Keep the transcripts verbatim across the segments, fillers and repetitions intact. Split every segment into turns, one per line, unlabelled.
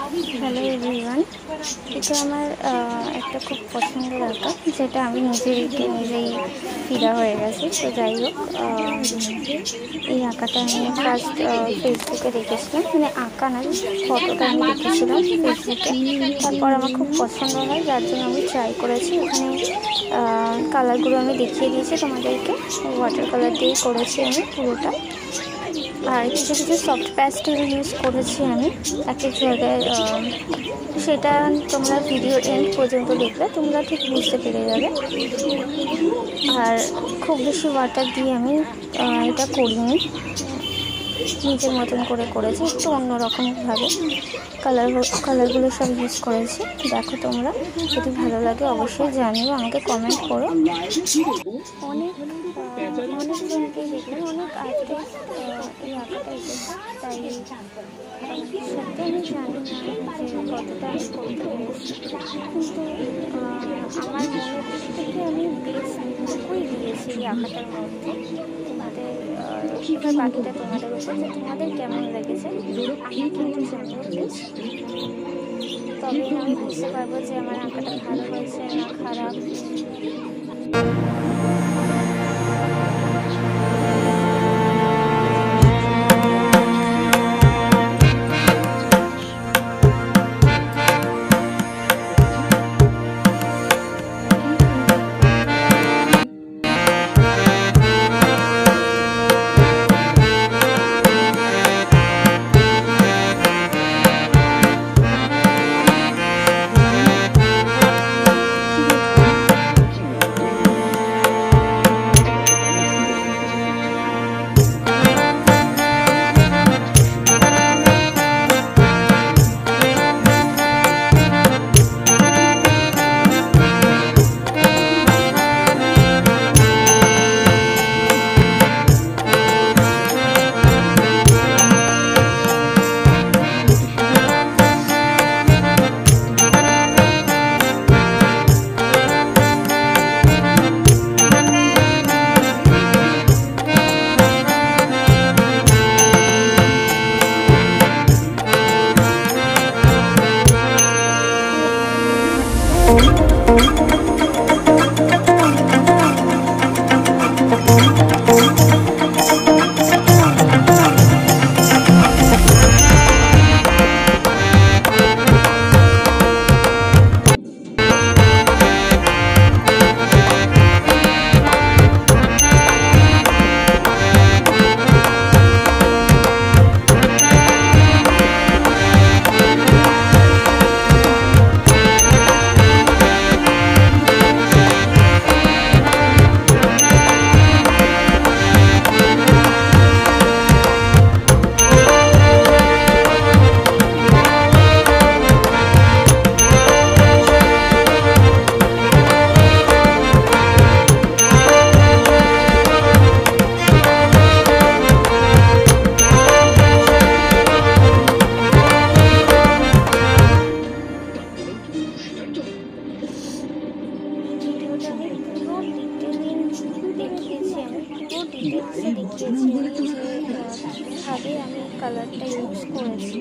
Hello everyone, এটা আমার একটা খুব পছন্দের আঁকা, যেটা আমি নিজের এঁকে নিজেই ফিদা হয়ে গেছি। তো যাই হোক, এই আঁকাটা আমি ফার্স্ট ফেসবুকে দেখেছিলাম, মানে আঁকা না, ফটোটা আমি দেখেছিলাম ফেসবুকে। তারপর আমার খুব পছন্দ হয়, যার জন্য আমি ট্রাই করেছি। এখানে কালারগুলো আমি দেখিয়ে দিয়েছি তোমাদেরকে, ওয়াটার কালার দিয়েই করেছি আমি পুরোটা। আর কিছু কিছু সফট প্যাস্টেল ইউজ করেছি আমি এক এক জায়গায়, সেটা তোমরা ভিডিও এন্ড পর্যন্ত দেখলে তোমরা ঠিক বুঝতে পেরে যাবে। আর খুব বেশি ওয়াটার দিয়ে আমি এটা করিনি, নিজের মতন করে করেছি, একটু অন্যরকমভাবে কালার কালারগুলো সব ইউজ করেছি। দেখো তোমরা, যদি ভালো লাগে অবশ্যই জানিও, আমাকে কমেন্ট করো। অনেক অনেকজনকে দেখলাম, অনেক আর্টিস্ট এই আঁকাটা এসেছে, তাই সত্যি আমি জানি না যে কতটা আমি করতে পেরেছি, কিন্তু আমার মনের দিক থেকে আমি বেস্টটুকুই দিয়েছি এই আঁকাটার মধ্যে। তোমাদের এবার বাকিটা তোমাদের উপর, যে তোমাদের কেমন লেগেছে আমি কিন্তু জানিও প্লিজ, তবে আমি বুঝতে পারবো যে আমার আঁকাটা ভালো হয়েছে না খারাপ। ভাবে আমি কালারটা ইউজ করেছি,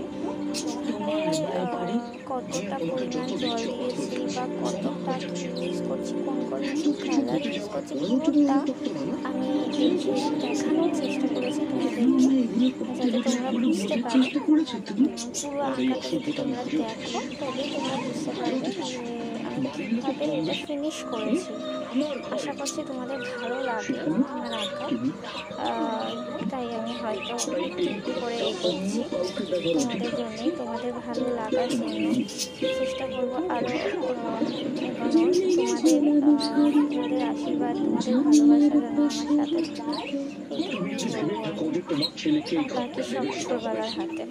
কতটা পরিমাণ জল দিয়েছি বা কতটা ইউজ করছি, কোন কোন কালার ইউজ করছি, পুরোটা আমি দেখানোর চেষ্টা করেছি তোমাদেরকে, যাতে তোমরা বুঝতে পারো। পুরো আঁকাটা যদি তোমরা দেখো তবে তোমরা বুঝতে পারবে আমি কীভাবে এটা ফিনিশ করেছি। আশা করছি তোমাদের ভালো লাগবে আমার আঁকা, তাই আমি হয়তো একটু করে এগোচ্ছি তোমাদের জন্যই, তোমাদের ভালো লাগার জন্য চেষ্টা করবো আরও এগোনোর। তোমাদের তোমাদের আশীর্বাদ, তোমাদের ভালোবাসা যেন আমার সাথে বাকি সব ছোটবেলার হাতে।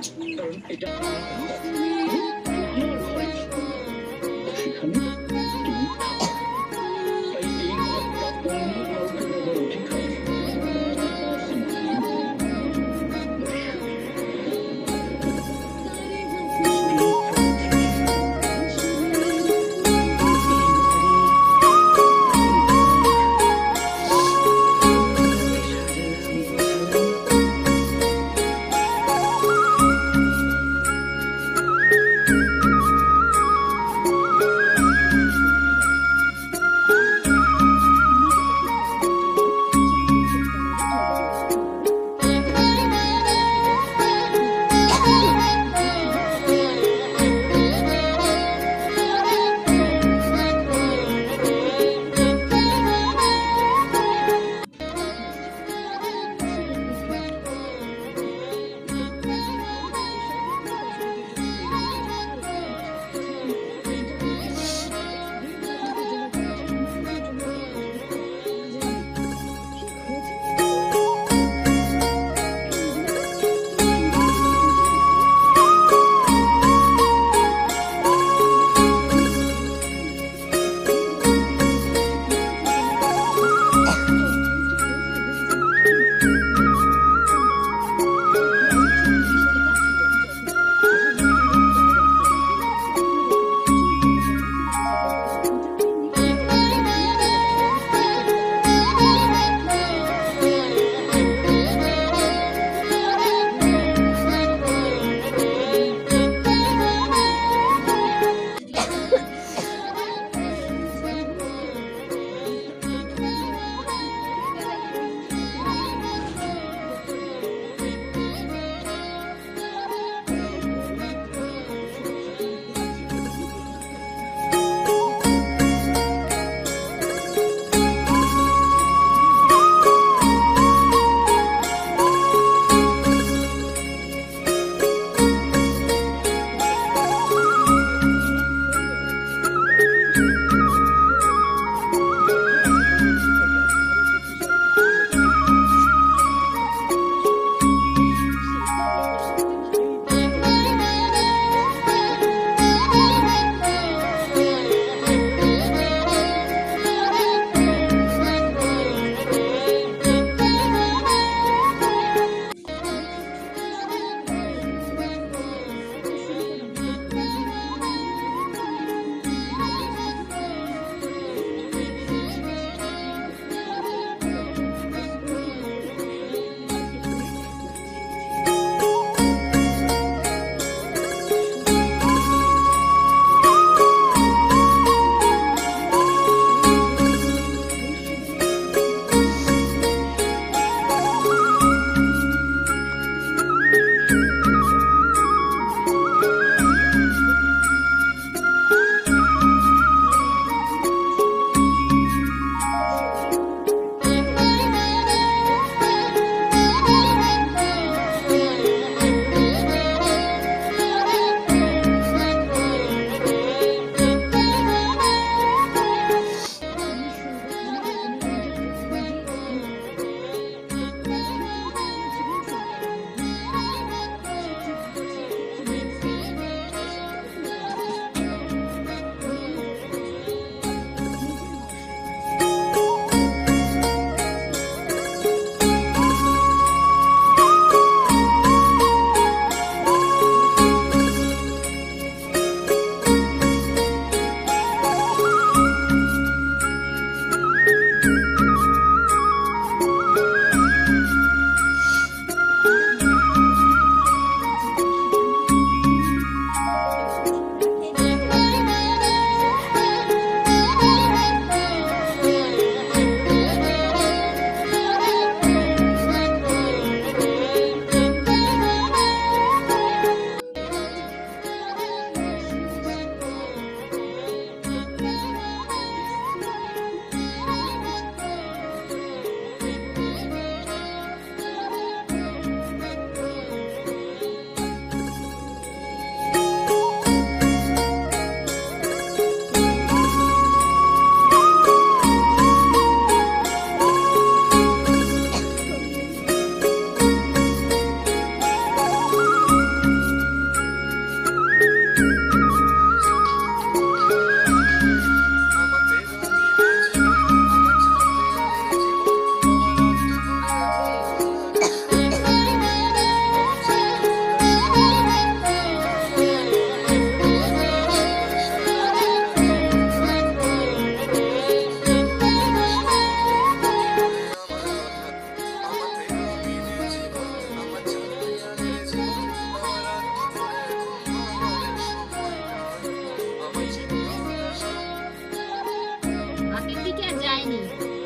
হাতের দিকে আর যায়নি।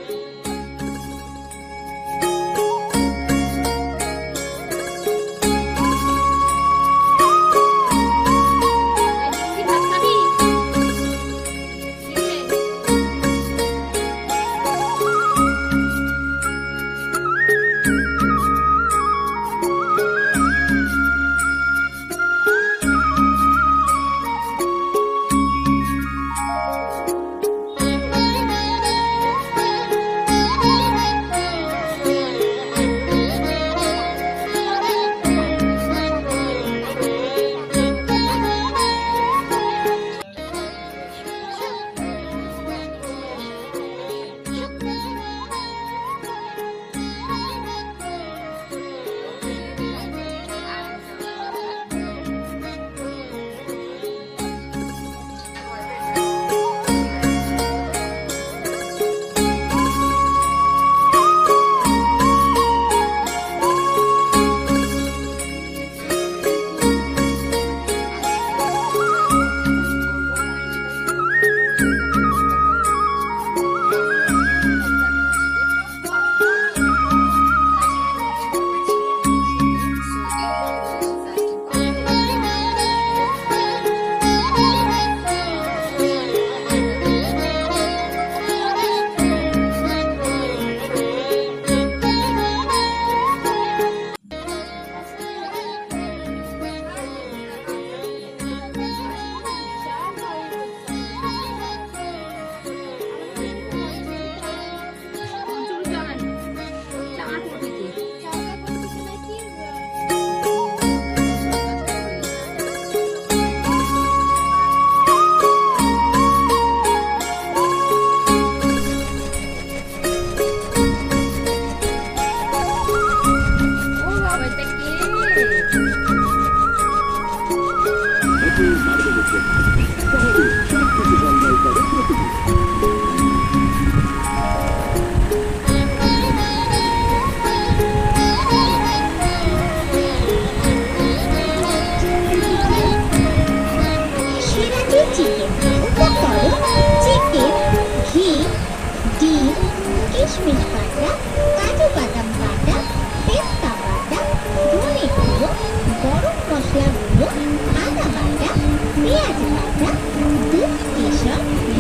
किशमिश बाटा, काजू बादाम बाटा, पेस्ता बाटा, धने गुঁড়ো, गरम मसला गुঁড়ো, आदा बाटा, পেঁয়াজ बाटा, দুধ কেশর,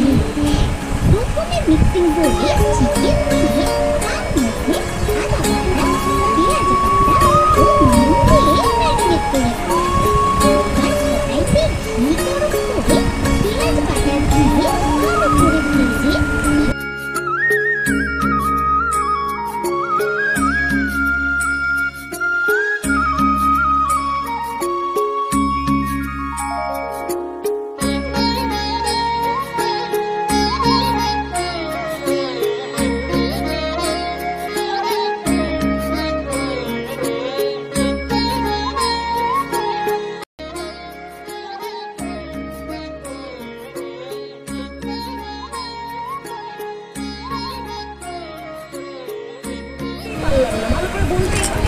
প্রথমে মিক্সিং বোর্ডে চিকেন দিয়ে তার মধ্যে আদা বাটা, পেঁয়াজ বাটা ও নুন দিয়ে ম্যারিনেট করে এবার কড়াইতে ঘি গরম করে পেঁয়াজ বাটা দিয়ে ভালো করে ভেজে ভালো করে বলতে